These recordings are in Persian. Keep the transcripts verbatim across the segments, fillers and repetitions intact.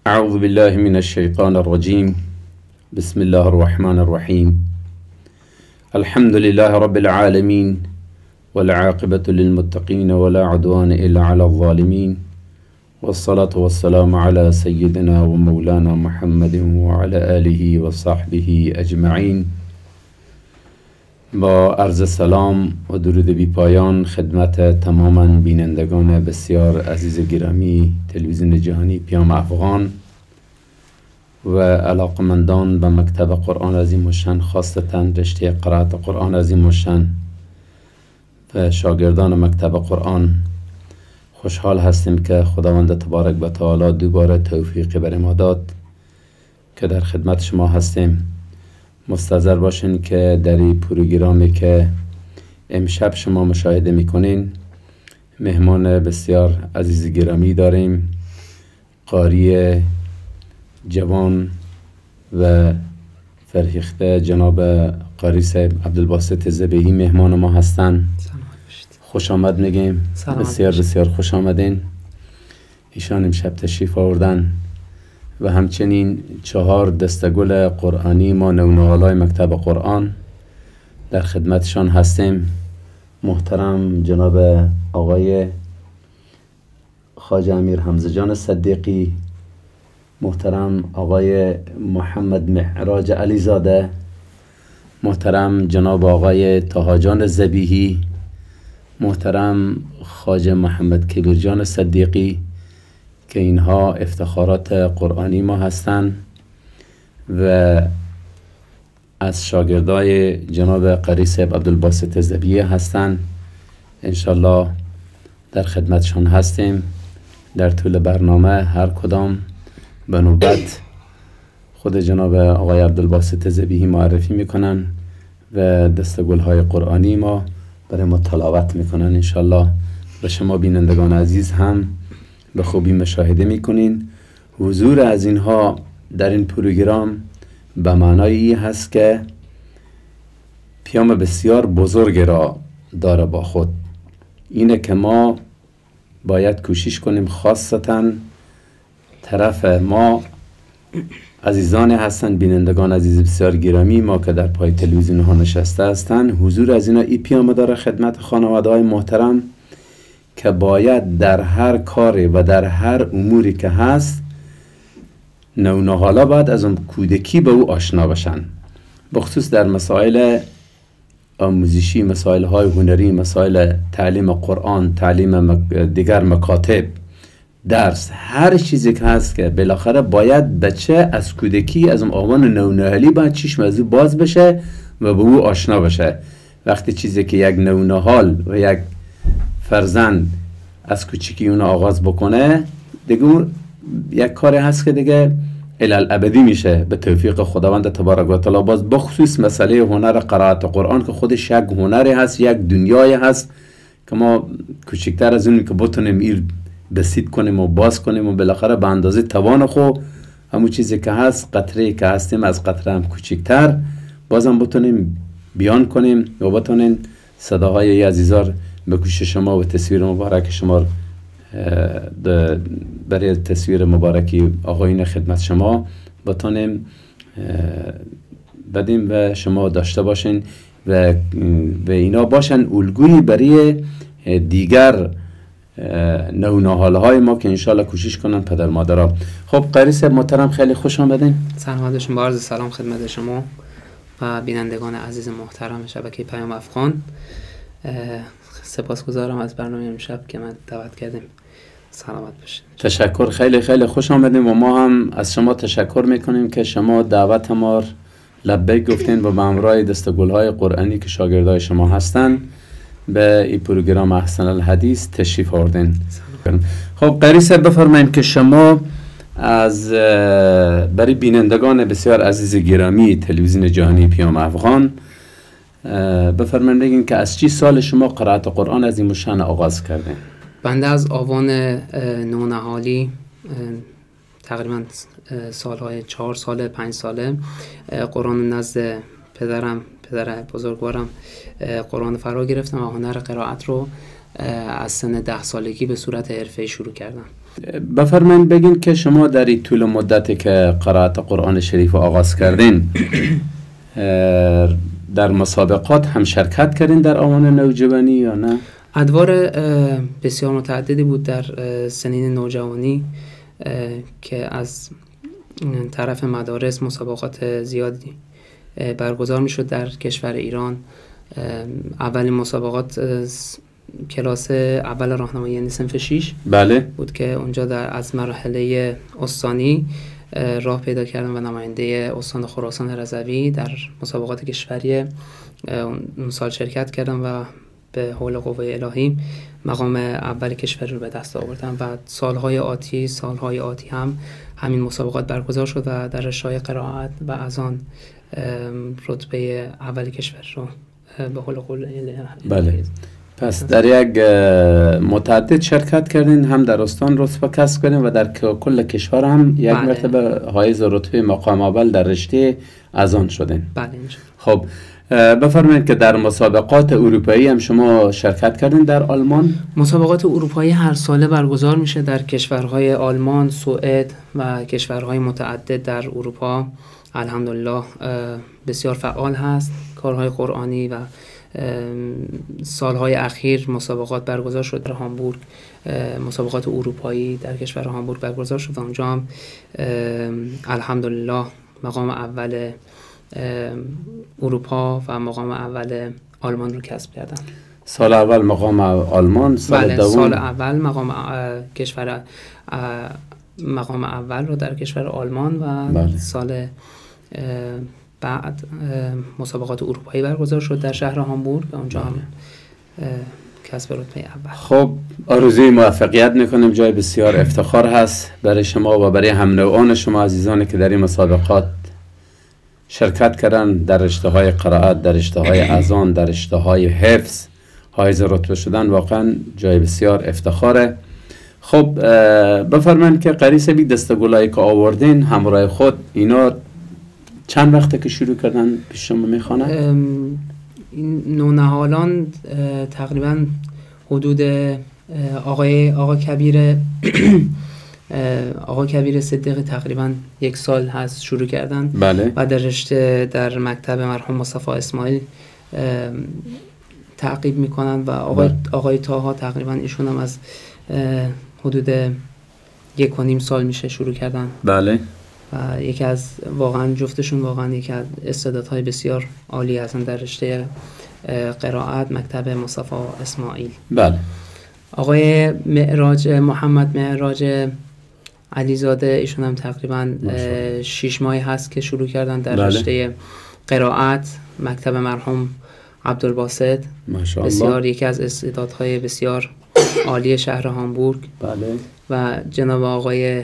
اعوذ بالله من الشیطان الرجیم. بسم الله الرحمن الرحیم. الحمد لله رب العالمین والعاقبة للمتقین ولا عدوان الا على الظالمین والصلاة والسلام على سيدنا ومولانا محمد وعلى آله وصحبه اجمعین. با عرض سلام و درود بی پایان خدمت تماما بینندگان بسیار عزیز گرامی تلویزیون جهانی پیام افغان و علاقمندان به مکتب قرآن عظیم الشان، خاصتا رشته قرائت قرآن عظیم الشان و شاگردان مکتب قرآن. خوشحال هستیم که خداوند تبارک و تعالی دوباره توفیق بر ما داد که در خدمت شما هستیم. مستحضر باشین که در این پروگرامی که امشب شما مشاهده میکنین مهمان بسیار عزیز گرامی داریم. قاری جوان و فرهیخته جناب قاری صاحب عبدالباسط ذبیحی مهمان ما هستند. خوش آمد میگیم. بسیار بسیار خوش آمدین. ایشان امشب تشریف آوردن و همچنین چهار دستگل قرآنی ما نونهالای مکتب قرآن در خدمتشان هستیم. محترم جناب آقای خواجه امیر حمزه جان صدیقی، محترم آقای محمد معراج علی زاده، محترم جناب آقای طه جان ذبیحی، محترم خواجه محمد کبیر جان صدیقی که اینها افتخارات قرآنی ما هستند و از شاگردای جناب قاری صاحب عبدالباسط ذبیحی هستند. انشالله در خدمتشان هستیم. در طول برنامه هر کدام به نوبت خود جناب آقای عبدالباسط ذبیحی معرفی میکنن و دستگلهای قرآنی ما برای ما تلاوت میکنن انشالله. و شما بینندگان عزیز هم به خوبی مشاهده میکنین. حضور از اینها در این پروگرام به معنای هست که پیام بسیار بزرگ را داره با خود. اینه که ما باید کوشش کنیم، خاصتا طرف ما عزیزان هستن، بینندگان عزیز بسیار گرامی ما که در پای تلویزیون ها نشسته هستن. حضور از اینا ای پیام داره خدمت خانواده های محترم که باید در هر کاری و در هر اموری که هست نونهالا باید از اون کودکی به او آشنا بشن، بخصوص در مسائل آموزشی، مسائل های هنری، مسائل تعلیم قرآن، تعلیم دیگر مکاتب، درس، هر چیزی که هست که بالاخره باید بچه از کودکی از اون آوان نونهالی باید چشم از او باز بشه و به او آشنا بشه. وقتی چیزی که یک نونهال و یک فرزند از کوچیکی اون آغاز بکنه دیگه یک کاری هست که دیگه الالابدی میشه به توفیق خداوند تبارک و تعالی. باز بخصوص مسئله هنر قرائت قرآن که خودش یک هنری هست، یک دنیای هست که ما کوچکتر از اون که بتونیم ایر بسیط کنیم و باز کنیم و بالاخره به اندازه توان خو همون چیزی که هست، قطره که هستیم از قطره هم کوچکتر بازم بتونیم بیان کنیم و بتونیم صداهای عزیزار به گوش شما و تصویر مبارک شما برای تصویر مبارکی آقایون خدمت شما بتونیم بدیم و شما داشته باشین و و اینا باشن الگویی برای دیگر نونهالهای ما که انشالله کوشش کنن پدر مادرها. خب قاری صاحب محترم خیلی خوش آمدین. سلام شما، عرض سلام خدمت شما و بینندگان عزیز محترم شبکه پیام افغان. سپاسگزارم از برنامه امشب که من دعوت کردیم. سلامت باشید. تشکر، خیلی خیلی خوش آمدین و ما هم از شما تشکر میکنیم که شما دعوت ما لبیک گفتین و به همراه دستگلهای قرآنی که شاگردای شما هستن به این پروگرام احسن الحدیث تشریف آوردین. خب قاری صاحب بفرمایید که شما از برای بینندگان بسیار عزیز گرامی تلویزیون جهانی پیام افغان بفرمایید بگین که از چی سال شما قرائت قرآن عظیم الشان آغاز کردین؟ بنده از آوان نونهالی تقریبا سالهای چهار ساله پنج ساله قرآن نزد پدرم پدر بزرگوارم قرآن فرا گرفتم و هنر قرائت رو از سن ده سالگی به صورت حرفه‌ای شروع کردم. بفرمایید بگین که شما در این طول مدتی که قرائت قرآن شریف آغاز کردین در مسابقات هم شرکت کردین در آوان نوجوانی یا نه؟ ادوار بسیار متعددی بود در سنین نوجوانی که از طرف مدارس مسابقات زیادی برگزار می شد در کشور ایران. اولین مسابقات کلاس اول راهنمایی یعنی صنف شش بله بود که اونجا در از مرحله استانی راه پیدا کردم و نماینده استان خراسان رضوی در مسابقات کشوری اون سال شرکت کردم و به حول قوه الهی مقام اول کشور رو به دست آوردم و سالهای آتی سالهای آتی هم همین مسابقات برگزار شد و در رشته‌های قرائت و از آن رتبه اول کشور رو به حول قوه الهی. بله. پس در یک متعدد شرکت کردین، هم در استان رتبه کسب کردین و در کل کشور هم یک بله. مرتبه حائز رتبه مقام اول در رشته از آن شدین. بله. خب بفرمایید که در مسابقات اروپایی هم شما شرکت کردین در آلمان؟ مسابقات اروپایی هر ساله برگزار میشه در کشورهای آلمان، سوئد و کشورهای متعدد در اروپا. الحمدلله بسیار فعال هست کارهای قرآنی و سالهای اخیر مسابقات برگزار شد در هامبورگ، مسابقات اروپایی در کشور هامبورگ برگزار شد و اونجا هم الحمدلله مقام اول اروپا و مقام اول آلمان رو کسب کردم. سال اول مقام آلمان، سال بله دوم سال اول مقام کشور مقام اول رو در کشور آلمان و بله. سال بعد مسابقات اروپایی برگزار شد در شهر هامبورگ و اونجا هم کسب رتبه اول. خب آرزوی موفقیت میکنیم، جای بسیار افتخار هست برای شما و برای هم نوعان شما عزیزانی که در این مسابقات شرکت کردن در رشته‌های قرائت، در رشته‌های اذان، در رشته‌های حفظ حائز رتبه شدن، واقعا جای بسیار افتخاره. خب بفرمایید که قاری صاحبی دستگلایی که آوردین همراه خود اینا چند وقته که شروع کردن پیش شما میخوانن؟ نونهالان تقریبا حدود آقای آقا کبیر آقا کبیر صدیقی تقریبا یک سال هست شروع کردن. بله. و در رشته در مکتب مرحوم مصطفی اسماعیل تعقیب میکنن و آقای بله. آقای طاها تقریبا ایشون هم از حدود یک و نیم سال میشه شروع کردن. بله. و یکی از واقعا جفتشون واقعا یکی از استعدادهای بسیار عالی هستن در رشته قرائت مکتب مصطفی اسماعیل. بله. آقای معراج محمد معراج علیزاده ایشون هم تقریبا شش ماهی هست که شروع کردن در بله. رشته قرائت مکتب مرحوم عبدالباسط. بسیار یکی از استعدادهای بسیار عالی شهر هامبورگ. بله. و جناب آقای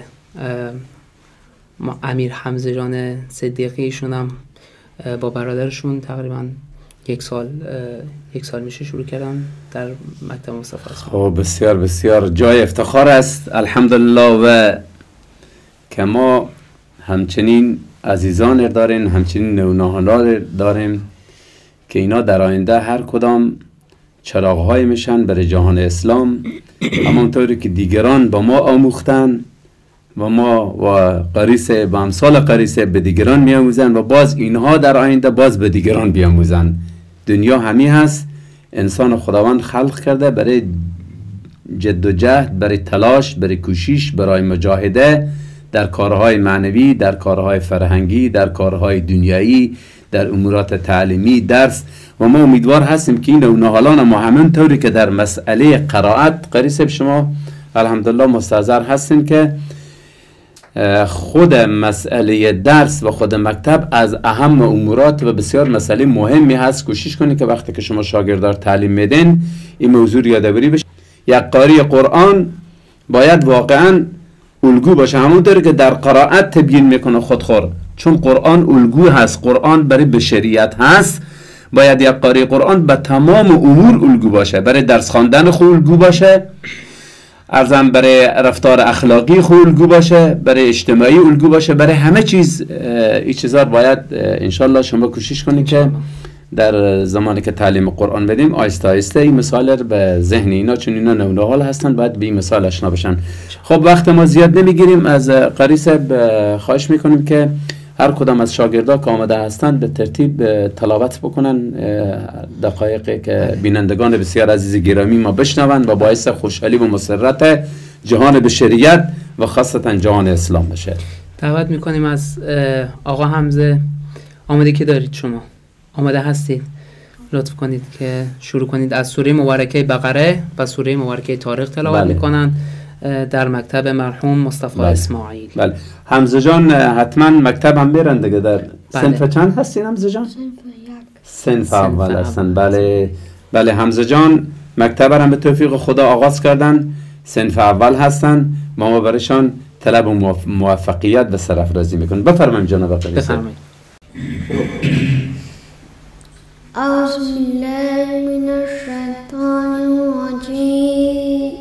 امیر حمزه جان صدیقی ایشون هم با برادرشون تقریبا یک سال یک سال میشه شروع کردن در مکتب مصطفی اسماعیل. خب بسیار بسیار جای افتخار است الحمدلله. و که ما همچنین عزیزان داریم، همچنین نونهالان داریم که اینا در آینده هر کدام چراغ‌های میشن برای جهان اسلام، همانطوری که دیگران با ما آموختن و ما و قریسه با امثال قریسه به دیگران میاموزن و باز اینها در آینده باز به دیگران بیاموزن. دنیا همی هست، انسان خداوند خلق کرده برای جد و جهد، برای تلاش، برای کوشش، برای مجاهده در کارهای معنوی، در کارهای فرهنگی، در کارهای دنیایی، در امورات تعلیمی، درس. و ما امیدوار هستیم که این نونهالان ما همونطوری که در مسئله قرائت قریسه شما الحمدلله مستحضر هستیم که خود مسئله درس و خود مکتب از اهم امورات و بسیار مسئله مهمی هست. کوشش کنید که وقتی که شما شاگردار تعلیم میدین این موضوع یادآوری بشه. یک قاری قرآن باید واقعا الگو باشه، همونطوری که در قرائت تبیین میکنه خودخور، چون قرآن الگو هست، قرآن برای بشریت هست. باید یک قاری قرآن به تمام امور الگو باشه، برای درس خواندن خود الگو باشه، ارزم برای رفتار اخلاقی خود الگو باشه، برای اجتماعی الگو باشه، برای همه چیز این چیزا باید انشالله شما کوشش کنید که در زمانی که تعلیم قرآن بدیم آیسته آیسته این مثال رو به ذهن اینا، چون اینا نمونه حال هستن، باید به این مثال آشنا بشن. خب وقت ما زیاد نمیگیریم، از قاری صاحب خواهش میکنیم که هر کدام از شاگردا که آمده هستند به ترتیب تلاوت بکنن دقایقی که بینندگان بسیار عزیز گرامی ما بشنوند و باعث خوشحالی و مسرت جهان بشریت و خاصتا جهان اسلام بشه. دعوت میکنیم از آقا حمزه. آماده که دارید شما؟ آماده هستید؟ لطف کنید که شروع کنید از سوره مبارکه بقره و سوره مبارکه طارق تلاوت بله. میکنن در مکتب مرحوم مصطفی بله. اسماعیل. بله. حمزه جان حتما مکتب هم برن دیگه. در بله. صنف چند هستین حمزه جان؟ صنف اول هستن. بله بله حمزه جان مکتب هم به توفیق خدا آغاز کردن، صنف اول هستن. ما برایشان طلب و موفقیت به سرافرازی میکنیم. بفرمایید جناب آقا. بفرمایید. أعوذ بالله من الشيطان الرجيم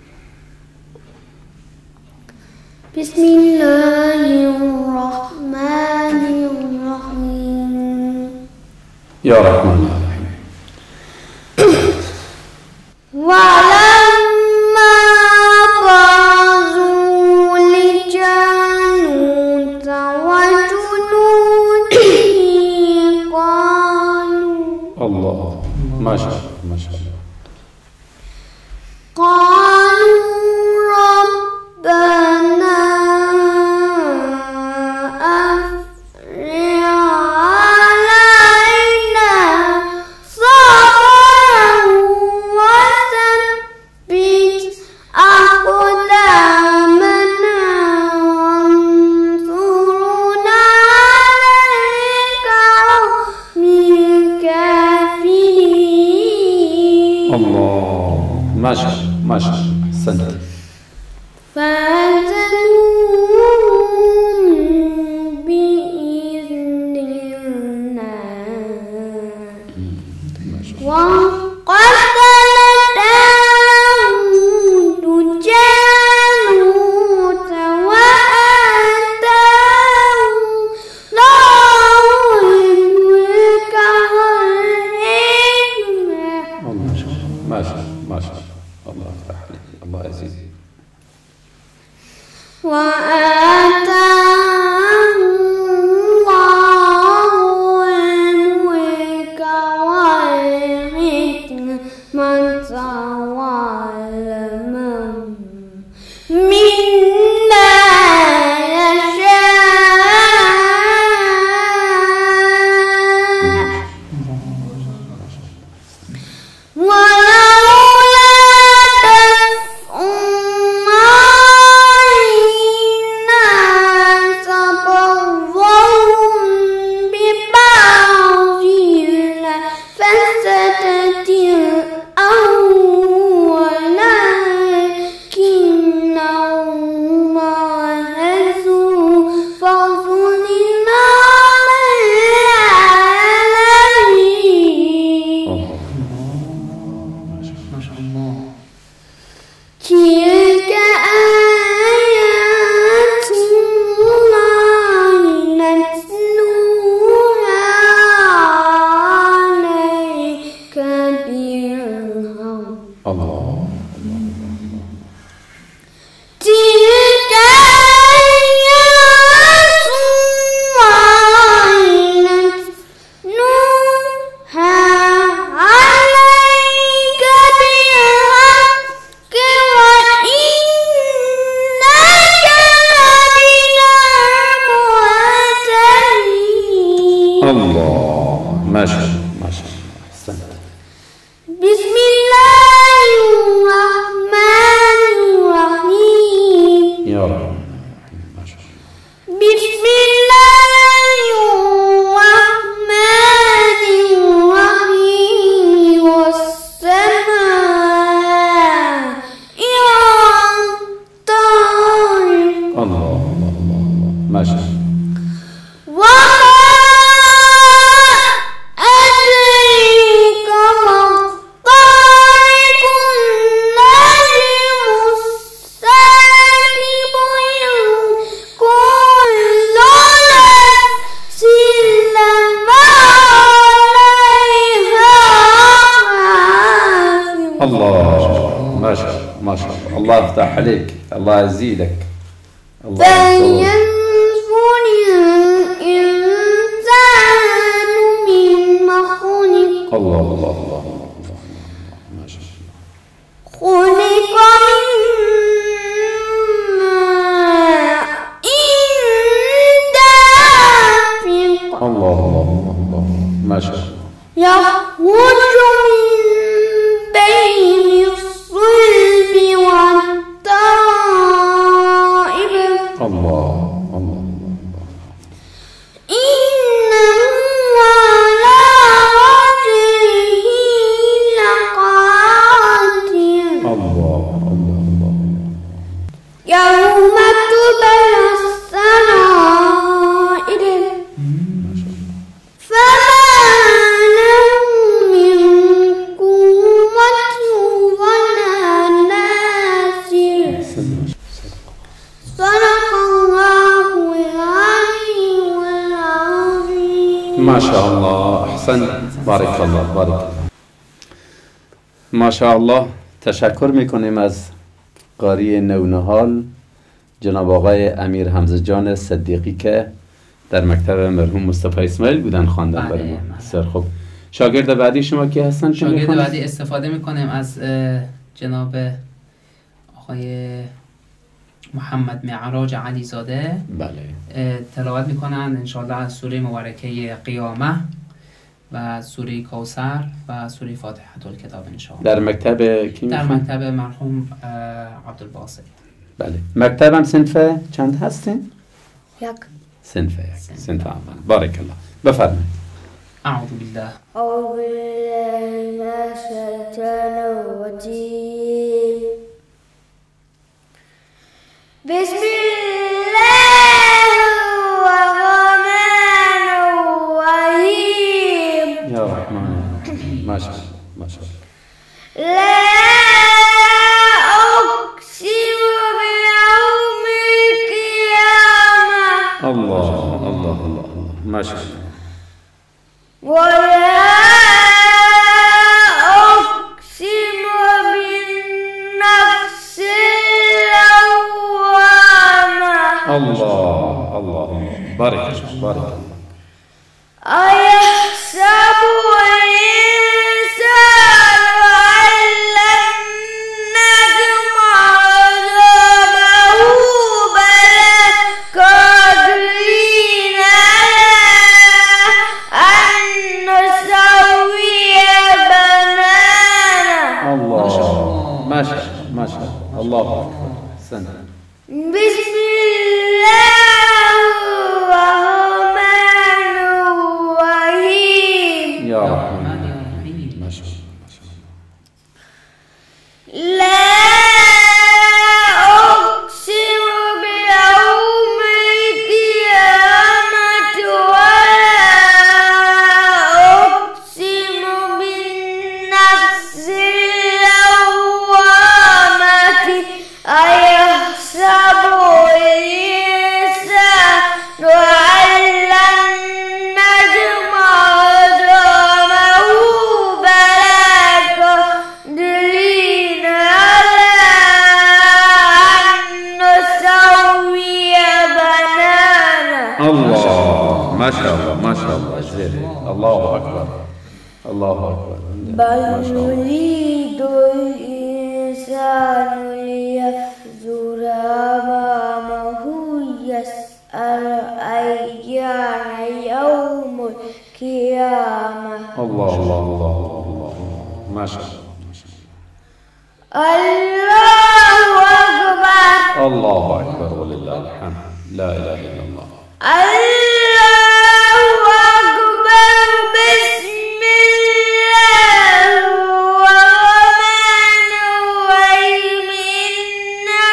بسم الله الرحمن الرحيم يا رحمن الرحيم ولما برزوا لجالوت وجنوده الله ما شاء الله ما شاء الله قالوا ربنا أفرغ علينا صبرا وثبت أقدامنا وانصرنا الله ما شاء الله ما شاء الله سنت فاعتزلوهم بإذن الله وانقتل داود جالوت وآتاه الله الملك والحكمة ما شاء الله ما شاء الله الله يفتح عليك الله يزيد وآتاه الله الملك والحكمة وعلما مما الله يفتح عليك، الله يزيدك، الله فلينظر يحفظك. الإنسان مما خلق الله الله الله الله الله ما شاء الله. خلق من ماء دافق الله الله الله الله ما شاء الله. يخرج من بين الصلب والترائب الله الله الله إنه على رجعه لقادر الله الله الله. يوم تبلى السرائر فما له من قوة ولا ناصر صدق الله العلي العظيم. ما شاء الله، احسنت، بارک الله بارک الله. ما شاء الله. تشکر میکنیم از قاری نونهال جناب آقای امیر حمزه جان صدیقی که در مکتب مرحوم مصطفی اسماعیل بودن خواندن بله، برای ما. بله. بسیار خوب. شاگرد بعدی شما کی هستن؟ که شاگرد می‌خوان؟ بعدی استفاده میکنیم از اه، جناب آقای محمد معراج علی زاده. بله. اه، تلاوت میکنن انشاءالله از سوره مبارکه قیامه و سوره کوثر و سوره فاتحه الکتاب انشاءالله. در مکتب کی در می‌خوان؟ مکتب مرحوم اه، عبدالباسط. بله. مکتبم صنف چند هستین؟ یک صنف یک. صنف اول. بارک الله. بفرمایید. اعوذ بالله أعوذ بالله من الشيطان الرجيم بسم الله الرحمن الرحيم یا رحمان ما شاء الله ما شاء الله. لا أقسم بيوم القيامة الله الله الله الله ما شاء الله. ولا أقسم بالنفس اللوامة الله الله بارك الله بارك الله. أيحسب الإنسان أن لن نجمع عظامه بلى قادرين على أن نسوي بنانا الله ما شاء الله ما شاء الله. الله اكبر. سنة. بسم الله الرحمن الرحيم يا رحمن الرحمن الرحيم. ما شاء الله ما شاء الله. لا أقسم بيوم القيامة ولا أقسم بالنفس اللوامة أيحسب الإنسان أن لن نجمع عظامه بلى قادرين على أن نسوي بنانا الله ما شاء الله ما شاء الله. زين. الله اكبر الله اكبر. بل ما شاء الله. يريد الإنسان ليفجر أمامه يسأل أيان يوم القيامة الله الله الله الله ما شاء الله. الله أكبر الله اكبر ولله الحمد. لا اله الا الله. الله أكبر بسم الله الرحمن الرحيم إنا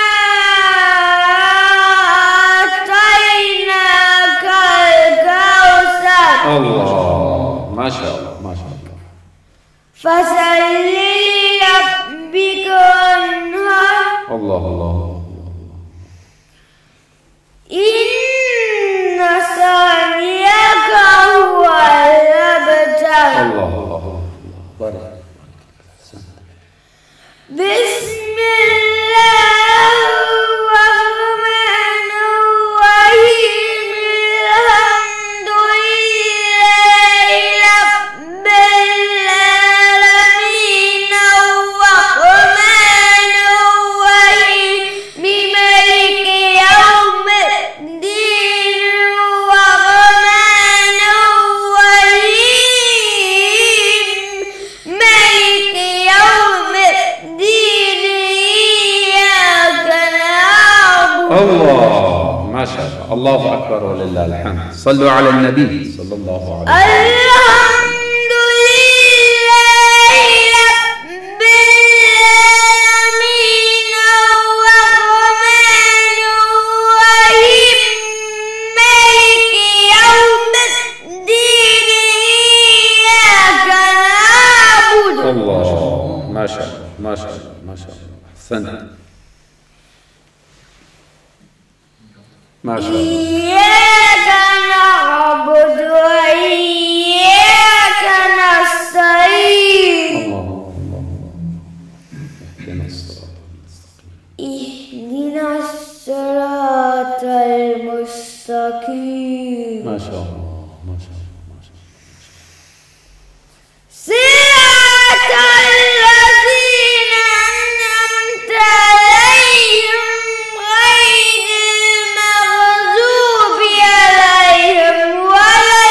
أعطيناك الكوثر الله ما شاء الله ما شاء الله. فصل لربك وانهر الله الله إن ثانيك هو الأبتر الله الله بارك. بسم الله الله الله أكبر ولله الحمد. صلوا على النبي صلى الله عليه وسلم. الحمد لله رب العالمين الرحمن الرحيم مالك يوم الدين إياك نعبد. الله ما شاء الله ما شاء الله ما شاء الله. أحسنت ما شاء الله. إياك نعبد وإياك نستعين. الله الله اهدنا الصراط اهدنا الصراط المستقيم. ما شاء الله ما شاء الله ما شاء الله. صراط الذين أنعمت عليهم غير المغضوب عليهم ولا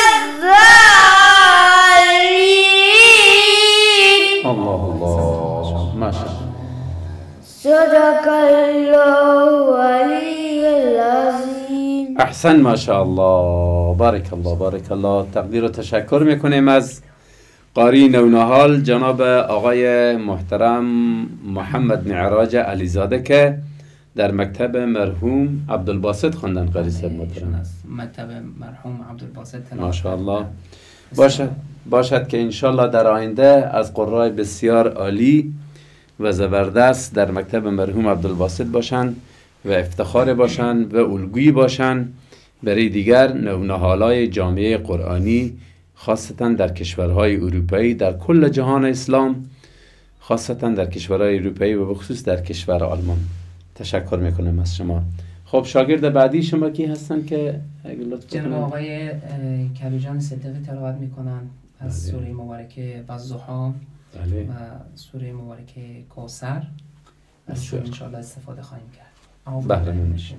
الضالين. الله الله ما شاء الله. صدق الله العلي العظيم. احسن ما شاء الله. بارک الله بارک الله. تقدیر و تشکر میکنیم از قاری نونهال جناب آقای محترم محمد معراج علیزاده که در مکتب مرحوم عبدالباسط خواندن. قاری صاحب محترم مکتب مرحوم عبدالباسط ماشاءالله. باشد باشد که انشالله در آینده از قرای بسیار عالی و زبردست در مکتب مرحوم عبدالباسط باشند و افتخار باشند و الگویی باشند برای دیگر نونهالای جامعه قرآنی، خاصتا در کشورهای اروپایی، در کل جهان اسلام، خاصتا در کشورهای اروپایی و بخصوص در کشور آلمان. تشکر میکنم از شما. خب شاگرد بعدی شما کی هستن که اگه لطف جناب کنید؟ آقای کبیرجان صدیقی تلاوت میکنن از سوره مبارکه والضحی بله. و سوره مبارکه کوثر. از سوره انشاءالله استفاده خواهیم کرد. بهره مند باشید.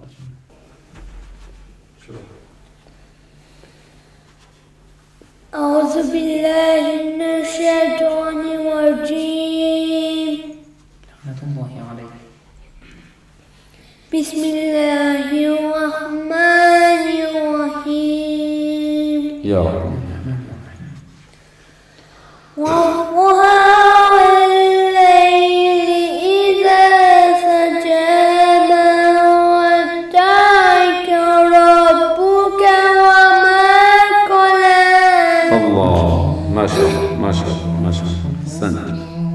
أعوذ بالله من الشيطان الرجيم. لعنة الله عليه. بسم الله الرحمن الرحيم. یا رب. والضحى والليل إذا سجى ما ودعك ربك وما قلى. الله ما شاء الله ما شاء الله ما شاء الله. احسنت.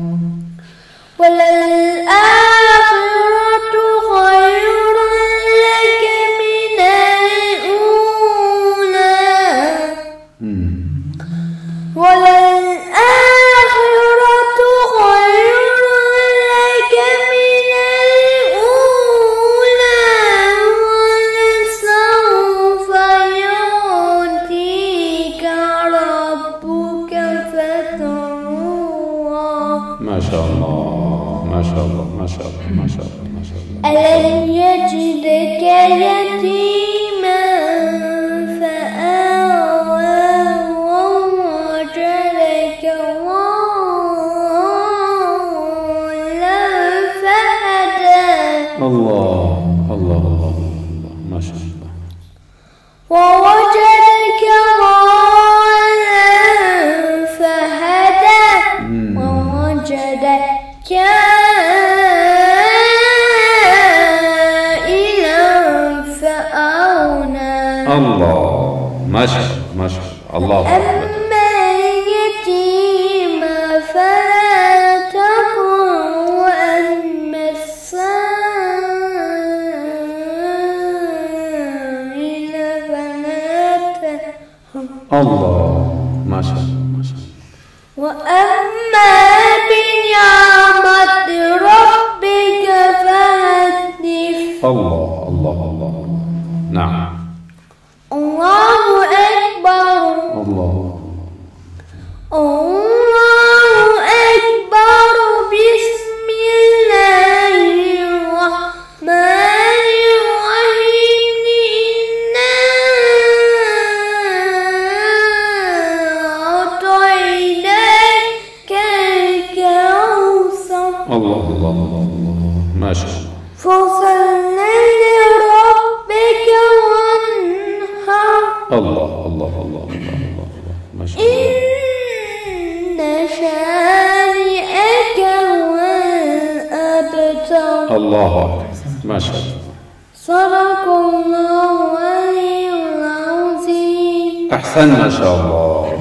وللآخرة خير لك من الأولى. مم. وللآخرة خير لك من الأولى ولسوف يعطيك ربك فترضى. ما شاء الله ما شاء الله ما شاء الله ما شاء الله ما شاء الله. ألم يجدك يتيما فآوى ووجدك ضالا فهدى. الله الله الله الله ما شاء الله. ووجدك ضالا فهدى. مم. ووجدك عائلا فأغنى. الله ما شاء الله ما شاء الله. الله أكبر. أما اليتيم فلا تقهر وأما السائل فلا تنهر. الله ما شاء الله ما شاء الله. وأما بنعمة ربك فحدث. الله الله الله. نعم. الله أكبر. الله. الله أكبر. بسم الله الرحمن الرحيم. إنا أعطيناك الكوثر. الله الله الله الله ما شاء الله. فصل لربك الله الله الله الله الله ماشاء الله. إن شانئك هو الأبتر. الله أكبر ما شاء الله. صدق الله العلي العظيم. احسن ما شاء الله.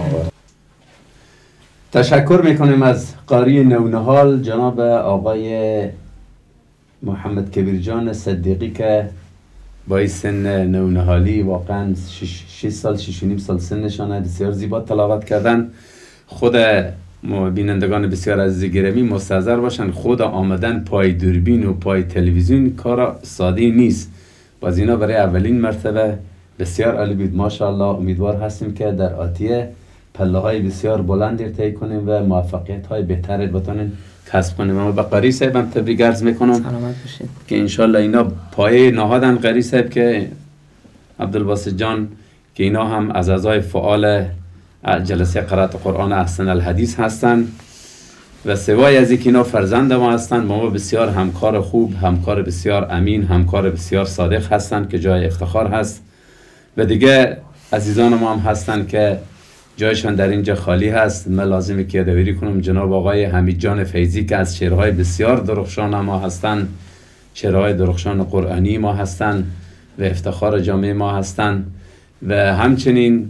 تشکر میکنیم از قاری نونهال جناب آقای محمد کبیر جان صدیقی که با این سن نونهالی واقعا شش سال شش و نیم سال سنشانه بسیار زیبا تلاوت کردن. خود بینندگان بسیار عزیز گرامی مستحضر باشن خود آمدن پای دوربین و پای تلویزیون کار ساده نیست. باز اینا برای اولین مرتبه بسیار عالی بود ماشاءالله. امیدوار هستیم که در آتیه پله های بسیار بلندی طی کنیم و موفقیت های بهتری بتونیم کسب کنیم. اما به قاری صاحب هم تبریک عرض میکنم سلامت باشید که انشالله اینا پایه نهادن. قاری صاحب که عبدالباسط جان که اینا هم از اعضای فعال جلسه قرائت قرآن احسن الحدیث هستن و سوای از اینکه اینا فرزند ما هستن با ما بسیار همکار خوب، همکار بسیار امین، همکار بسیار صادق هستن که جای افتخار هست. و دیگه عزیزان ما هم هستن که جایشان در اینجا خالی هست. من لازمه که یادآوری کنم جناب آقای حمید جان فیضی که از شعرهای بسیار درخشان ما هستن، شعرهای درخشان قرآنی ما هستن و افتخار جامعه ما هستن. و همچنین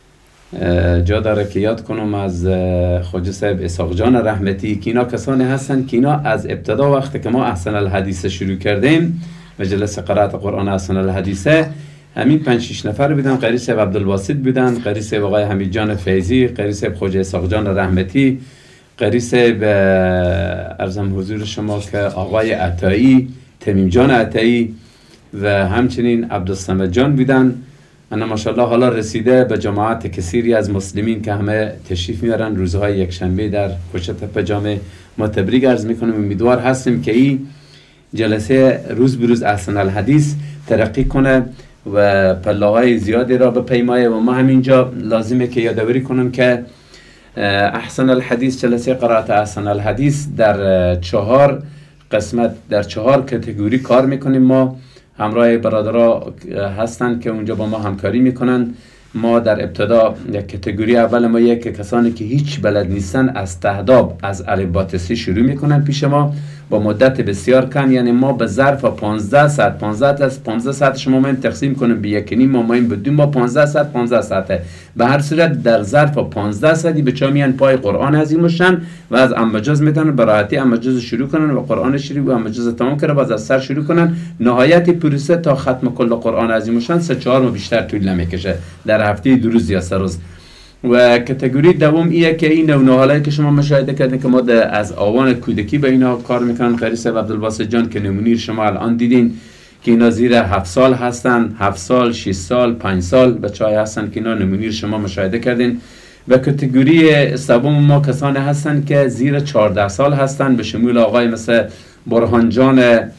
جا داره که یاد کنم از خواجه صاحب اسحاق جان رحمتی که اینا کسانی هستن که اینا از ابتدا وقتی که ما احسن الحدیث شروع کردیم و جلسه قرائت قرآن احسن الحدیثه همین پنج شش نفر بودن. قاری صاحب عبدالباسط بودن، قاری صاحب آقای حمید جان فیضی، قاری صاحب خواجه اسحاق جان رحمتی، قاری صاحب عرضم حضور شما که آقای عطایی، تمیم جان عطایی و همچنین عبدالصمد جان بودن. انا ماشاءالله حالا رسیده به جماعت کثیری از مسلمین که همه تشریف میارن روزهای یک شنبه در کوچه تپه جامع. ما تبریک عرض میکنیم. امیدوار هستیم که این جلسه روز به روز احسن الحدیث ترقی کنه و پله های زیادی را بپیمایه. و ما همینجا لازمه که یادآوری کنم که احسن الحدیث جلسه قرائت احسن الحدیث در چهار قسمت در چهار کاتگوری کار میکنیم. ما همراه برادرها هستن که اونجا با ما همکاری میکنن. ما در ابتدا یک کاتگوری اول ما یک کسانی که هیچ بلد نیستن از تهداب از الف با تا سی شروع میکنن پیش ما با مدت بسیار کم. یعنی ما به ظرف پانزده ساعت پانزده از پانزده ساعت شما ما تقسیم کنیم به یک نیم ما این بدون ما پانزده ساعت پانزده ساعته. به هر صورت در ظرف پانزده ساعتی بچا میان پای قرآن عظیم باشن و از امجاز میتونن به راحتی امجاز شروع کنن و قرآن شروع و امجاز تمام کنن باز از سر شروع کنن. نهایت پروسه تا ختم کل قرآن عظیم باشن سه چهار ماه بیشتر طول نمیکشه در هفته دو روز یا سه روز. و کاتگوری دوم ایه که این نونهالایی که شما مشاهده کردین که ما از آوان کودکی به اینا کار میکنن. قاری صاحب عبدالباسط جان که نمونیر شما الان دیدین که اینا زیر هفت سال هستن، هفت سال، شش سال، پنج سال بچه‌ای هستن که اینا نمونیر شما مشاهده کردین. و کاتگوری سوم ما کسانی هستن که زیر چهارده سال هستن به شمول آقای مثل برهان جان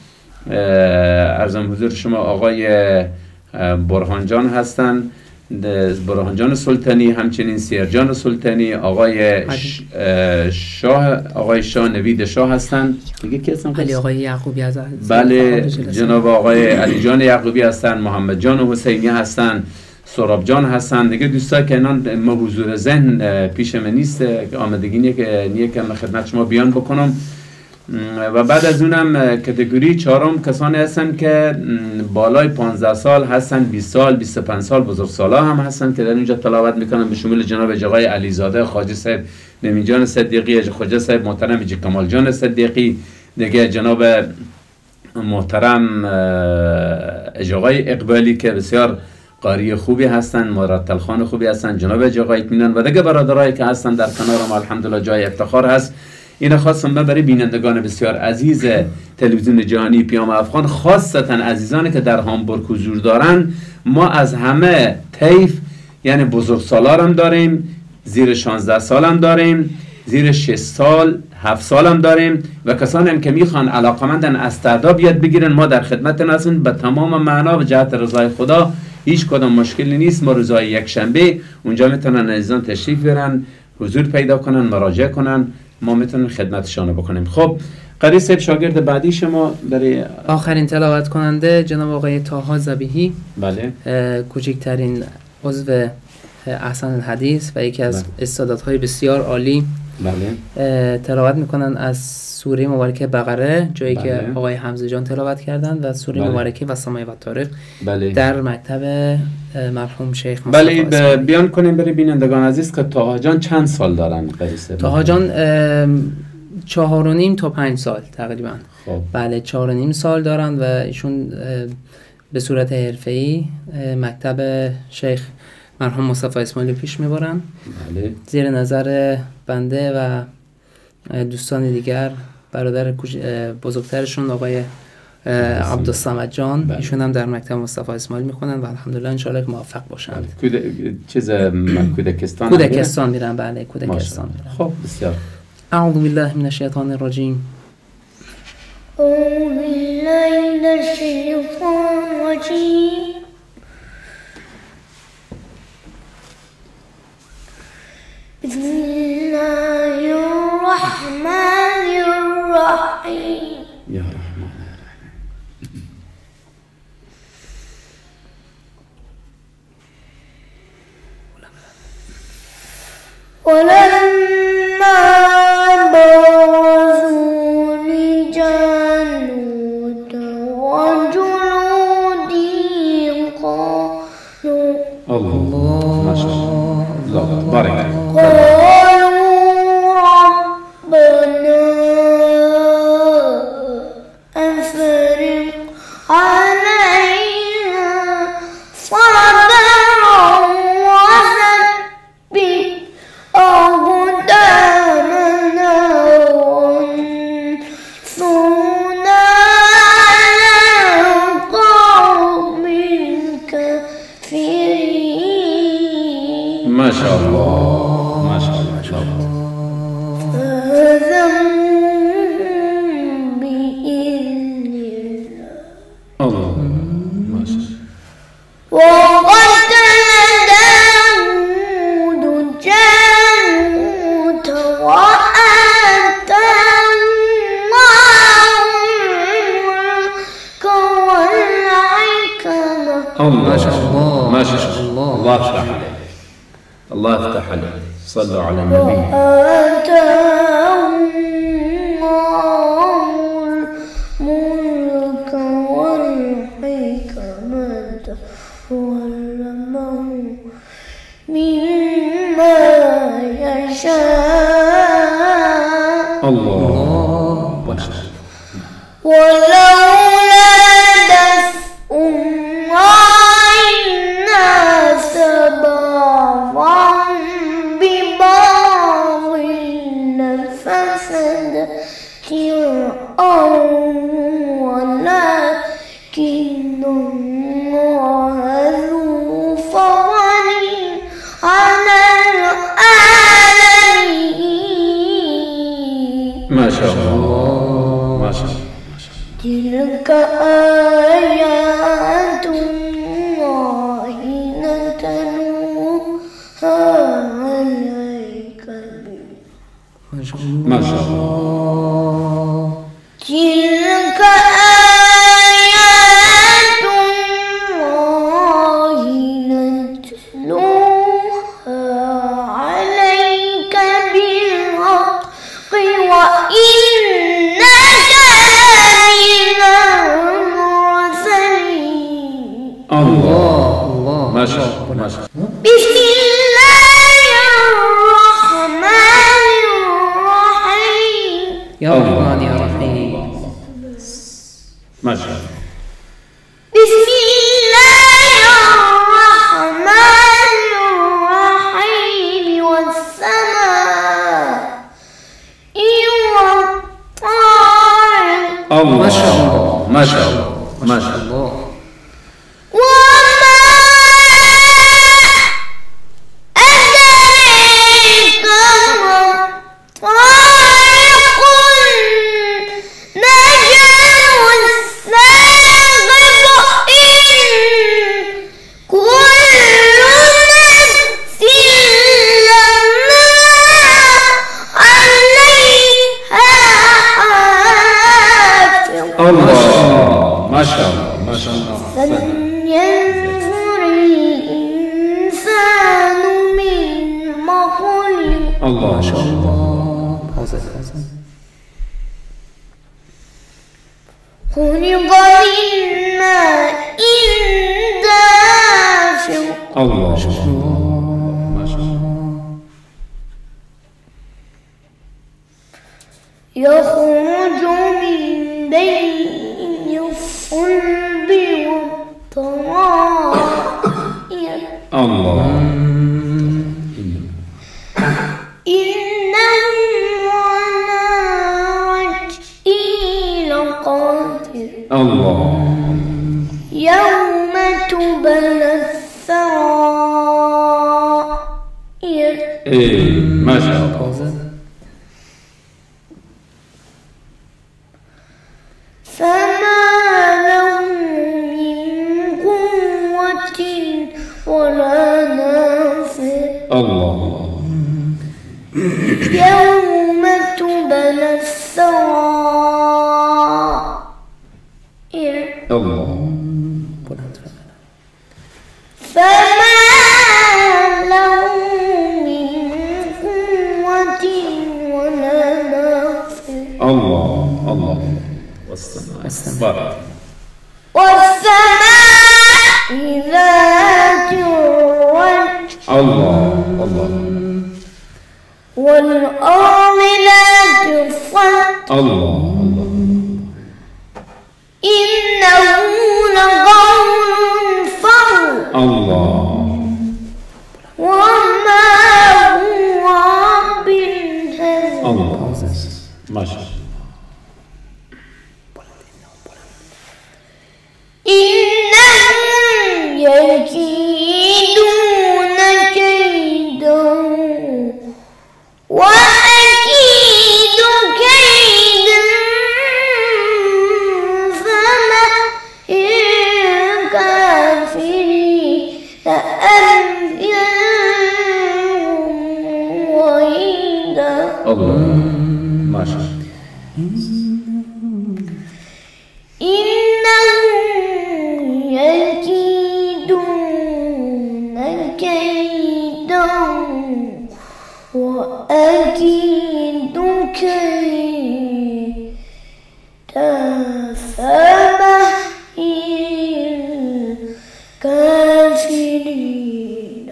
عرضم حضور شما آقای برهان جان هستن، برهان جان سلطانی، همچنین سیرجان سلطانی، آقای شاه آقای شاه نوید شاه هستن. دیگه کی هستن؟ علی آقای یعقوبی از بله جناب آقای علی جان یعقوبی هستن، محمد جان حسینی هستن، سراب جان هستن. دیگه دوستان که الان ما حضور ذهن پیش من نیست که آمدگی نیه که نیه که من خدمت شما بیان بکنم. و بعد از اونم کاتگوری چهارم کسانی هستن که بالای پانزده سال هستن، بیست سال، بیست و پنج سال بزرگسالا هم هستن که در اینجا تلاوت میکنن به شمول جناب آقای علیزاده خواجه صاحب نمین جان صدیقی، خواجه صاحب محترم اجی کمال جان صدیقی، دیگه جناب محترم آقای اقبالی که بسیار قاری خوبی هستن، مرتل خان خوبی هستن، جناب آقای اطمینان و دیگه برادرایی که هستن در کنار ما الحمدلله جای افتخار هست. این خواستم من برای بینندگان بسیار عزیز تلویزیون جهانی پیام افغان، خاصتا عزیزانی که در هامبورگ حضور دارن، ما از همه طیف یعنی بزرگسالار هم داریم، زیر شانزده سال هم داریم، زیر شش سال، هفت سال هم داریم و کسانی هم که میخوان علاقمندن از تهداب یاد بگیرن ما در خدمت هستیم به تمام معنا و جهت رضای خدا. هیچ کدام مشکلی نیست. ما روزهای یک شنبه اونجا میتونن عزیزان تشریف بیارن، حضور پیدا کنن، مراجعه کنن، ما میتونیم خدمتشان بکنیم. خب قاری صاحب شاگرد بعدی شما برای آخرین تلاوت کننده جناب آقای طاها ذبیحی، بله کوچکترین عضو احسن الحدیث و یکی از بله. استعدادهای بسیار عالی بله. تلاوت میکنن از سوره مبارکه بقره، جایی بله. که آقای حمزه جان تلاوت کردن، و سوره بله. مبارکه و سماع و طارق بله. در مکتب مرحوم شیخ بله. مصطفی ب- اسماعیلی. بیان کنیم برای بینندگان عزیز که طاها جان چند سال دارن قریسه؟ طاها جان چهار و نیم تا پنج سال تقریبا. خب. بله چهار و نیم سال دارن و ایشون اه، به صورت حرفه‌ای اه، مکتب شیخ مرحوم مصطفی اسماعیلی پیش میبرن. بله. زیر نظر بنده و اه، دوستان دیگر، برادر کوچ- اه، بزرگترشون آقای اه، عبدالصمد جان، بله. ایشون هم در مکتب مصطفی اسماعیلی میخونن و الحمدلله انشاءالله که موفق باشند. کود... چیز م- کودکستان هم کودکستان میرن. بله میره؟ کودکستان ماشاءالله. میرن. خب بسیار اعوذ بالله من الشیطان الرجیم. أعوذ بالله من الشيطان الرجيم بسم الله الرحمن الرحيم یا رحمان. ولما برزوا لجالوت وجنوده قالوا الله ماشاءالله. الله بارك. قالوا ربنا أفرغ علينا صبرا وثبت أقدامنا وانصرنا على القوم الكافرين ما شاء الله ما شاء الله ما شاء الله. فهزموا بإذن الله الله ما شاء الله. وقتل داود جالوت وآتاه الملك والحكمة الله ما شاء الله. ما شاء الله. الله. الله يفتح عليك. الله يفتح عليك. صلوا على النبي. وآتاه الله الملك والحكمة وعلمه مما يشاء الله ما شاء الله. ولولا دفع الله الناس بعضهم ببعض لفسدت الأرض ولكن الله ذو فضل على العالمين ما شاء الله ما شاء الله. تلك آيات الله نتلوها عليك ما شاء الله. ما شاء الله. تلك آيات الله نتلوها عليك بالحق وإنك لمن المرسلين الله الله ما شاء الله ما شاء الله. بسم الله الرحمن الرحيم یا رحمان یا رحیم. ما شاء الله. بسم الله الرحمن الرحيم والسماء والطارق الله ما شاء الله. ما شاء الله ما شاء الله. الله. وما ماشاءالله. حاضر حاضر. خلق من ماء دافق الله ما شاء الله. يخرج من بين الصلب والترائب الله إنه على رجعه لقادر الله يوم تبلى السرائر ايه ما شاء الله. فما له من قوة ولا ناصر الله يوم تبلى السرائر الله فما له من قوة ولا ناصر الله الله والسماء بارك. والسماء ذات الرجع الله الله والأرض ذات الصدع الله الله إنه لقول فصل الله وما هو بالهزل الله ما شاء الله. إنهم يكيدون كيدا وأكيد كيدا فمهل الكافرين أمهلهم رويدا. الله ما شاء الله. إنهم يكيدون كيدا وأكيد كيدا فمهل الكافرين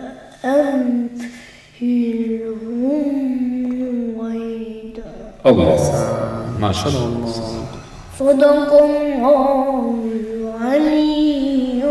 أمهلهم رويدا. الله ما شاء الله. صدق الله العلي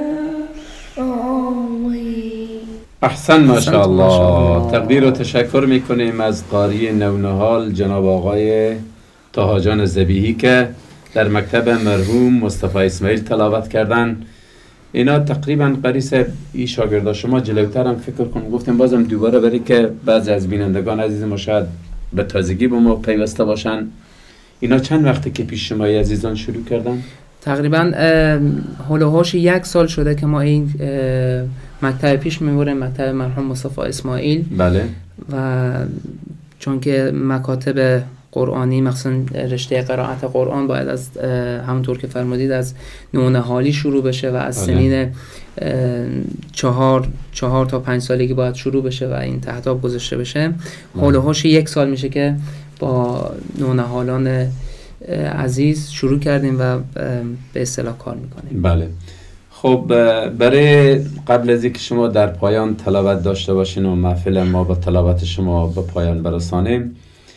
العظيم. احسن ما شاء الله. تقدیر و تشکر میکنیم از قاری نونهال جناب آقای طه جان ذبیحی که در مکتب مرحوم مصطفی اسماعیل تلاوت کردن. اینا تقریبا قریص ای شاگردا شما جلوتر هم فکر کنم گفتیم بازم دوباره بری که بعضی از بینندگان عزیز ما شاید به تازگی با ما پیوسته باشن. اینا چند وقته که پیش شما عزیزان شروع کردن؟ تقریبا هول و هوش یک سال شده که ما این مکتب پیش میبریم، مکتب مرحوم مصطفی اسماعیل. بله. و چون که مکاتب قرآنی مخصوصا رشته قرائت قرآن باید از همونطور که فرمودید از نونهالی شروع بشه و از بله. سنین چهار چهار تا پنج سالگی باید شروع بشه و این تحتاب گذاشته بشه. هول و هوش یک سال میشه که با نونهالان عزیز شروع کردیم و به اصطلاح کار میکنیم. بله. خب برای قبل از اینکه شما در پایان تلاوت داشته باشین و محفل ما با تلاوت شما به پایان برسانیم،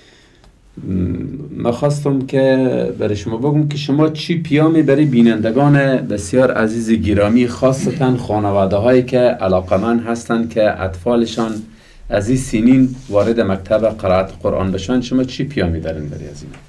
من خواستم که برای شما بگم که شما چی پیامی برای بینندگان بسیار عزیز گرامی، خاصتا خانواده هایی که علاقمند هستند که اطفالشان از این سنین وارد مکتب قرائت قرآن بشن، شما چی پیامی دارین برای از این؟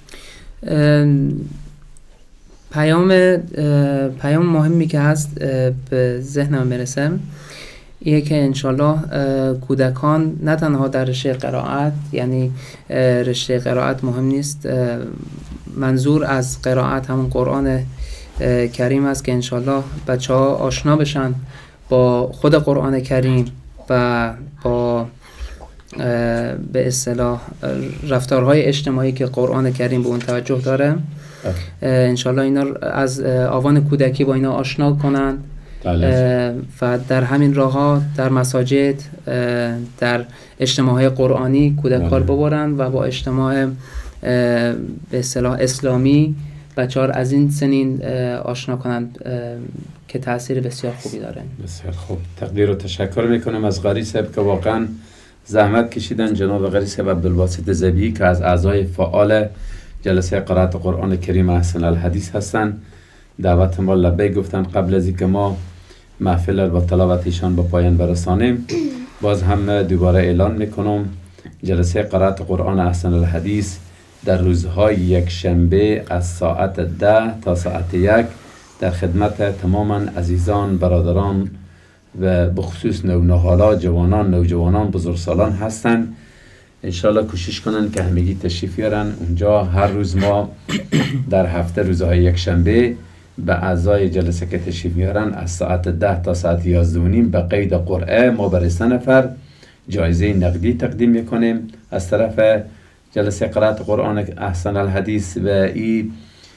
پیام پیام مهمی که هست به ذهنم میرسه اینه که انشالله کودکان نه تنها در رشته قرائت، یعنی رشته قرائت مهم نیست، منظور از قرائت همون قرآن کریم است که انشالله بچه ها آشنا بشن با خود قرآن کریم و با به اصطلاح رفتارهای اجتماعی که قرآن کریم به اون توجه داره. انشالله اینا از آوان کودکی با اینا آشنا کنند اه، و در همین راه ها در مساجد اه، در اجتماع های قرآنی کودکان بله. ببرن و با اجتماع اه، به اصطلاح اسلامی بچه ها از این سنین اه، آشنا کنند اه، که تاثیر بسیار خوبی داره. بسیار خوب. تقدیر و تشکر میکنم از قاری صاحب که واقعا زحمت کشیدن، جناب قاری صاحب عبدالباسط ضبیحی که از اعضای فعال جلسه قرائت قرآن کریم احسن الحدیث هستند. دعوت ما لبیک گفتن. قبل از اینکه ما محفل را با تلاوت ایشان به پایان برسانیم، باز هم دوباره اعلان میکنم جلسه قرائت قرآن احسن الحدیث در روزهای یک شنبه از ساعت ده تا ساعت یک در خدمت تماما عزیزان، برادران و بخصوص نونهالا، جوانان، نوجوانان، بزرگسالان هستند. انشالله کوشش کنن که همگی تشریف بیارن اونجا. هر روز ما در هفته روزهای یک شنبه به اعضای جلسه که تشریف میارن از ساعت ده تا ساعت یازده و نیم به قید قرعه ما برای سه نفر جایزه نقدی تقدیم میکنیم از طرف جلسه قرائت قرآن احسن الحدیث و این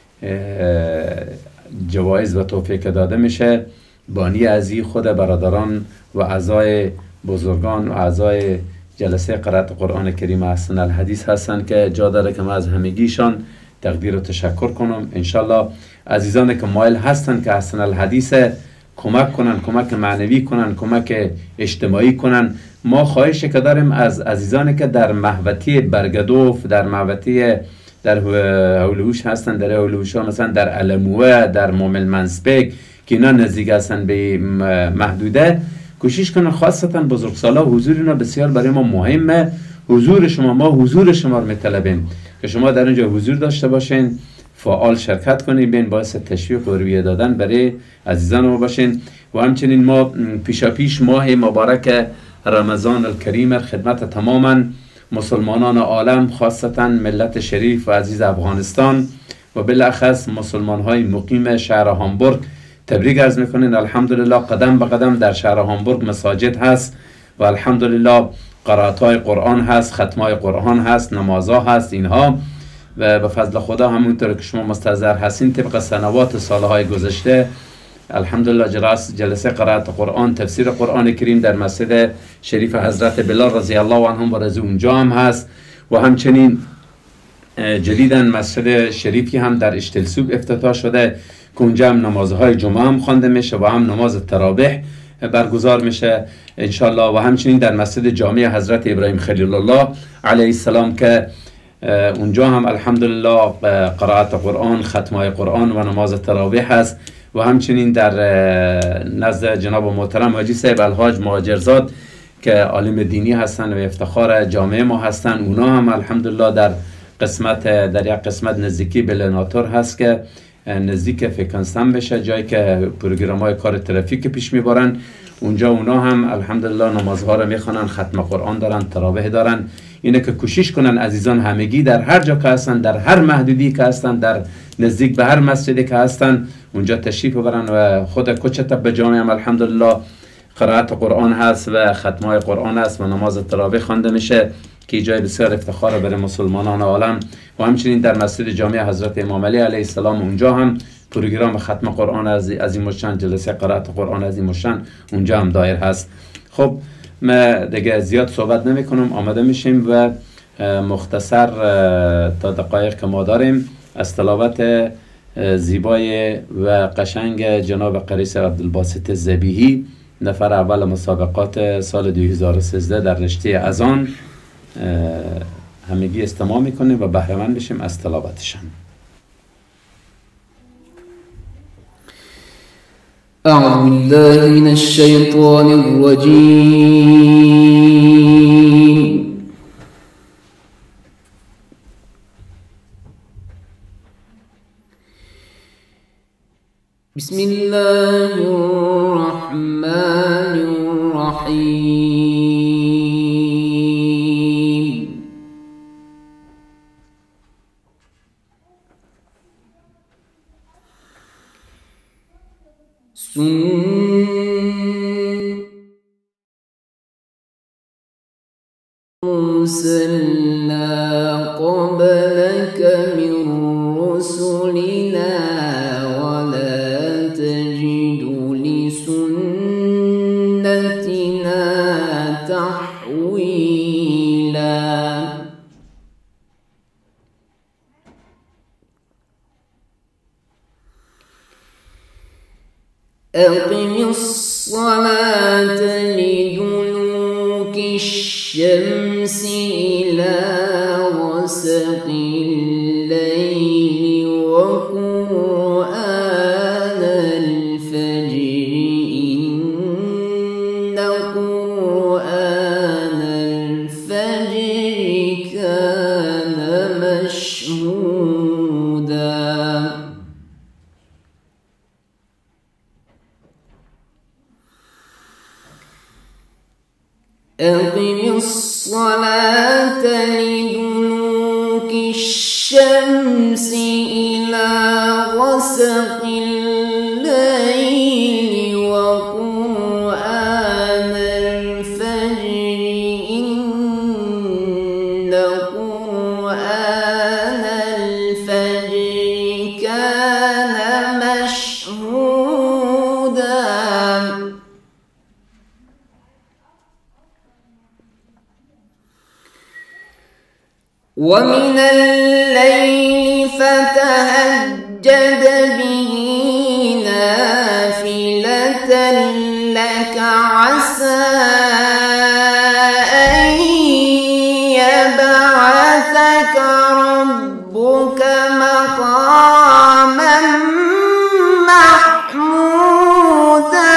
جوایز و توفیق که داده میشه بانی ازی خود برادران و اعضای بزرگان و اعضای جلسه قرائت قرآن کریم احسن الحدیث هستن که جا داره که من از همگیشان تقدیر و تشکر کنم. انشالله عزیزان که مایل هستن که احسن الحدیث کمک کنن، کمک معنوی کنن، کمک اجتماعی کنن، ما خواهش که داریم از عزیزانی که در محوطه برگدوف، در محوطه در هولوش هستن، در هولوش ها مثلا در علموه، در مومل منسپک که اینا نزدیک هستن به محدوده، کوشش کنن خاصتا بزرگسالا حضور اینا بسیار برای ما مهمه. حضور شما، ما حضور شما رو میطلبیم که شما در اینجا حضور داشته باشین، فعال شرکت کنین، بین باعث تشویق و رویه دادن برای عزیزان ما باشین. و همچنین ما پیشا پیش ماه مبارک رمضان الکریم خدمت تماما مسلمانان عالم، خاصتا ملت شریف و عزیز افغانستان و بالاخص مسلمان های مقیم شهر هامبورگ تبریک عرض میکنین. الحمدلله قدم به قدم در شهر هامبورگ مساجد هست و الحمدلله قرائت های قرآن هست، ختم های قرآن هست، نمازها هست اینها، و به فضل خدا همونطور که شما مستحضر هستین طبق سنوات سالهای گذشته الحمدلله جلسه قرائت قرآن، تفسیر قرآن کریم در مسجد شریف حضرت بلال رضی الله عنهم و رضی اونجا هم هست و همچنین جدیداً مسجد شریفی هم در اشتلسوب افتتاح شده که اونجا هم نمازهای جمعه هم خوانده میشه و هم نماز تراویح برگزار میشه انشالله. و همچنین در مسجد جامع حضرت ابراهیم خلیل الله علیه السلام که اونجا هم الحمدلله قرائت قرآن، ختمای قرآن و نماز تراویح هست. و همچنین در نزد جناب محترم حاجی صاحب الحاج مهاجرزاد که عالم دینی هستن و افتخار جامعه ما هستن، اونا هم الحمدلله در قسمت در یک قسمت نزدیکی به لناتور هست که نزدیک فکرستان بشه، جایی که پروگرام های کار ترافیک پیش میبرن، اونجا اونا هم الحمدلله نمازها رو میخوانن، ختم قرآن دارن، تراویح دارن. اینه که کوشش کنن عزیزان همگی در هر جا که هستن، در هر محدودی که هستن، در نزدیک به هر مسجدی که هستن اونجا تشریف ببرن و خود کوچه به جامعه هم الحمدلله قرائت قرآن هست و ختمای قرآن هست و نماز تراویح خوانده میشه که جای بسیار افتخار برای مسلمانان عالم. و همچنین در مسجد جامع حضرت امام علی علیه السلام اونجا هم پروگرام ختم قرآن از از این مشان، جلسه قرائت قرآن از این مشان اونجا هم دایر هست. خب ما دیگه زیاد صحبت نمی کنم، آماده میشیم و مختصر تا دقایق که ما داریم از تلاوت زیبای و قشنگ جناب قاری صاحب عبدالباسط ضبیحی، نفر اول مسابقات سال دو هزار و سیزده در رشته اذان، همگی استماع میکنیم و بهره مند بشیم از تلاوتشان. اعوذ بالله من الشیطان الرجیم. بسم الله الرحمن الرحیم. أرسلنا قبلك من رسلنا ولا تجد لسنتنا أقم الصلاة لدلوك الشمس إلى غسق الليل وقرآن الفجر إن قرآن الفجر كان مشهودا أقم الصلاة لدلوك الشمس إلى غسق الليل وقرآن الفجر إن قرآن الفجر كان مشهودا ومن الليل فتهجد به نافلة لك عسى أن يبعثك ربك مقاما محمودا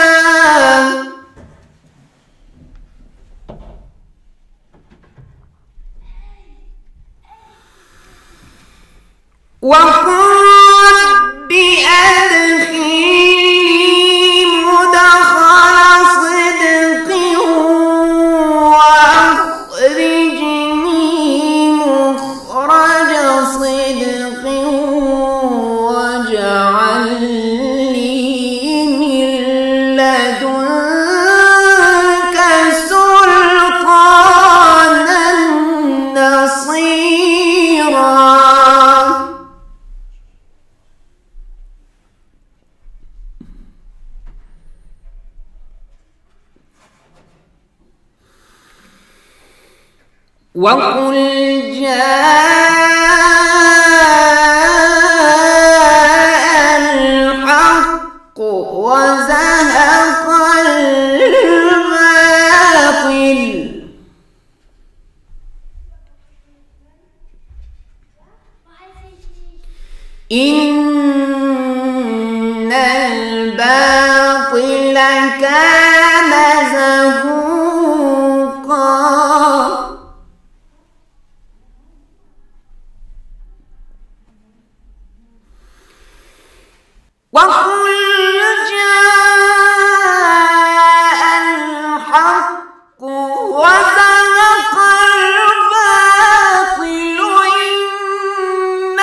وقل رب أدخلني مدخل صدق وأخرجني مخرج صدق واجعل لي من لدنك سلطانا نصيرا وقل جاء الحق وزهق الباطل إن الباطل كان زهوقا وقل جاء الحق وزهق الباطل إن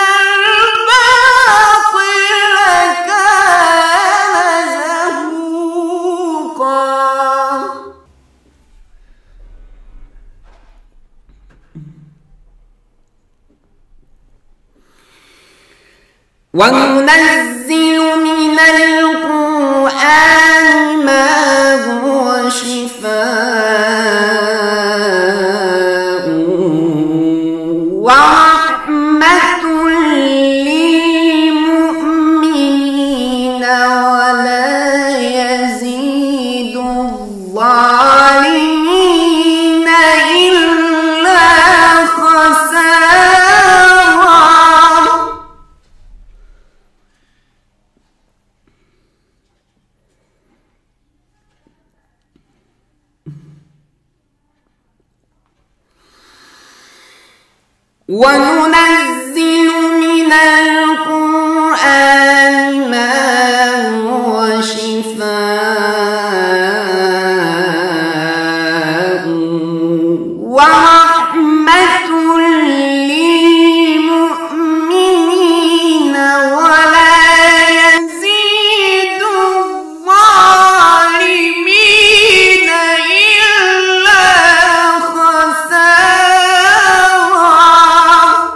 الباطل كان زهوقا وننزل من القرآن ما هو شفاء ورحمة للمؤمنين ولا يزيد الظالمين إلا خسارا وننزل من القرآن ما هو شفاء ورحمة للمؤمنين ولا يزيد الظالمين إلا خسارا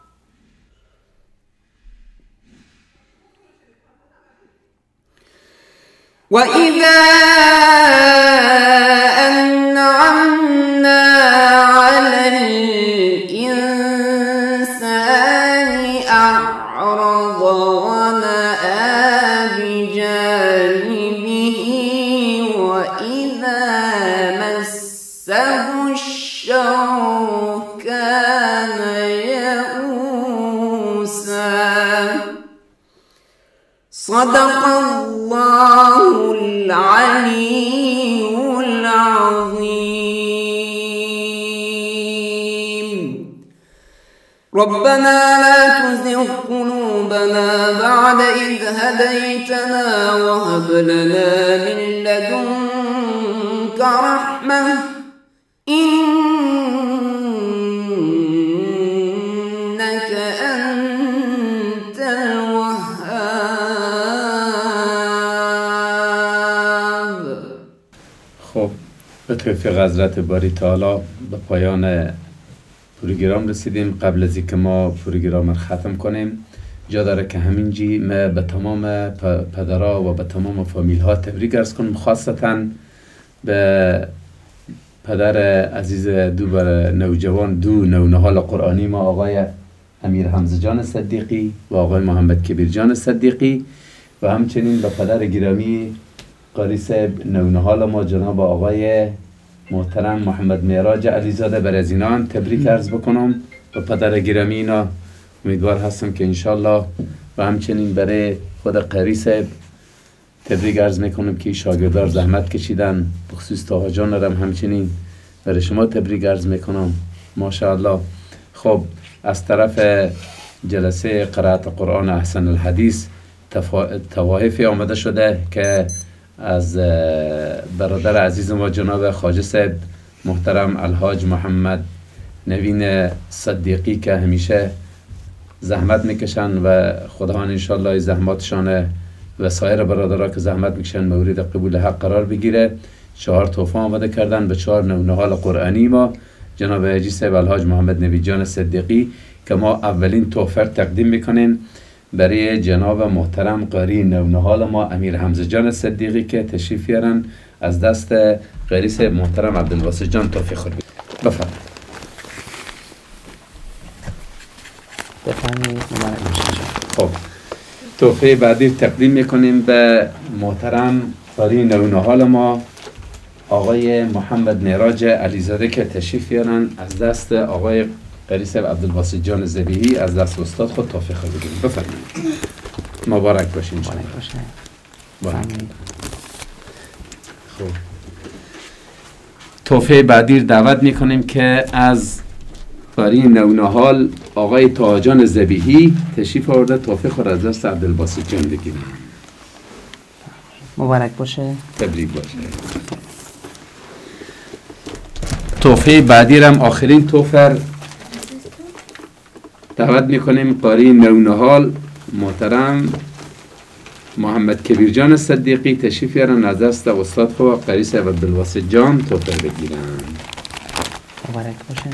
وإذا أنعمنا على الإنسان أعرض ونأى بجانبه وإذا مسه الشر كان يئوسا صدق الله العلي العظيم. ربنا لا تزغ قلوبنا بعد إذ هديتنا وهب لنا من لدنك رحمة إنك أنت الوهاب. خب به توفیق حضرت باری تعالی به پایان پروگرام رسیدیم. قبل از اینکه ما پروگرام رو ختم کنیم جا داره که همینجی ما به تمام پدرها و به تمام فامیل ها تبریک عرض کنم، خاصتا به پدر عزیز دو بر نوجوان دو نونهال قرآنی ما آقای امیر حمزه جان صدیقی و آقای محمد کبیر جان صدیقی و همچنین به پدر گرامی قاری صاحب نونهال ما جناب آقای محترم محمد معراج علیزاده برزینان تبریک عرض بکنم. و پدر گرامی اینا امیدوار هستم که انشالله و همچنین برای خود قاری صاحب تبریک عرض میکنم که شاگردار زحمت کشیدن، بخصوص طاها جان رم همچنین برای شما تبریک عرض میکنم ماشاءالله. خب از طرف جلسه قرائت قرآن احسن الحدیث توایفی آمده شده که از برادر عزیز ما جناب خواجه صاحب محترم الحاج محمد نوین صدیقی که همیشه زحمت میکشن و خداوند انشالله زحماتشان و سایر برادرها که زحمت میکشن مورد قبول حق قرار بگیره. چهار تحفه آماده کردن به چهار نونهال قرآنی ما جناب حاجی صاحب الحاج محمد نوین جان صدیقی که ما اولین تحفه تقدیم میکنیم برای جناب محترم قاری نونهال ما امیر حمزه جان صدیقی که تشریف بیارن. از دست قاری صاحب محترم عبدالواسط جان توفیق خود بفرمایید. بفرمایید. خب تحفه بعدی تقدیم میکنیم به محترم قاری نونهال ما آقای محمد معراج علیزاده که تشریف بیارن. از دست آقای قاری صاحب عبدالواسط جان ذبیحی از دست استاد خود توفیق خود بگیریم. بفرمایید. مبارک باشین. مبارک باشین. بفرمایید. خب توفه بعدی دعوت میکنیم که از قاری نونهال آقای طاها جان ذبیحی تشریف آورده توفیق خود از دست عبدالواسط جان بگیریم. مبارک باشه. تبریک باشه. توفه بعدی رم آخرین توفر دعوت میکنیم قاری نونهال محترم محمد کبیر جان صدیقی تشریف بیارن از دست استاد خود قاری صاحب عبدالواسط جان توفر بگیرن. مبارک باشه.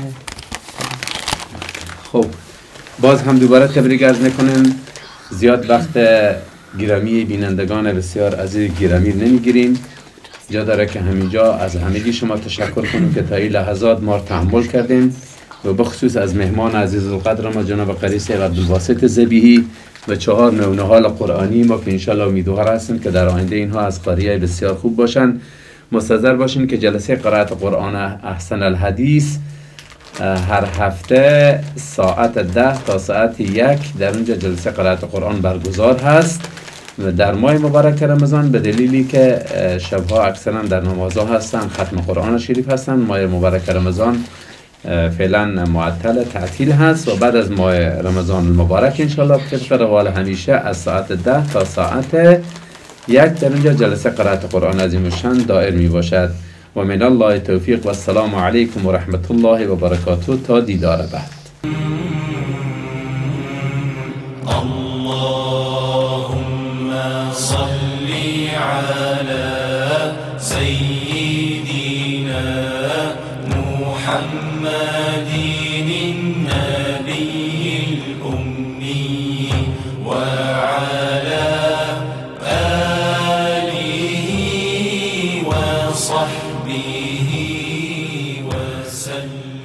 خب باز هم دوباره تبریک عرض میکنیم. زیاد وقت گرامی بینندگان بسیار عزیز گرامی نمیگیریم. جا داره که همینجا از همگی شما تشکر کنیم که تا این لحظات ما تحمل کردیم و بخصوص از مهمان عزیز القدر ما جناب قاری صاحب عبدالواسط ذبیحی و چهار نونهال قرآنی ما که انشالله امیدوار هستیم که در آینده اینها از قاریه بسیار خوب باشن. مستحضر باشین که جلسه قرائت قرآن احسن الحدیث هر هفته ساعت ده تا ساعت یک در اونجا جلسه قرائت قرآن برگزار هست در ماه مبارک رمضان، به دلیلی که شبها اکثرا در نمازها هستن، ختم قرآن شریف هستن. ماه مبارک رمضان فعلا معطل تعطیل هست و بعد از ماه رمضان المبارک انشالله طبق روال همیشه از ساعت ده تا ساعت یک در اونجا جلسه قرائت قرآن عظیم الشان دائر می باشد. و من الله توفیق و السلام علیکم و رحمت الله و برکاته تا دیدار بعد. اللهم صل على سيدنا محمد النبي الأمي وعلى آله وصحبه وسلم.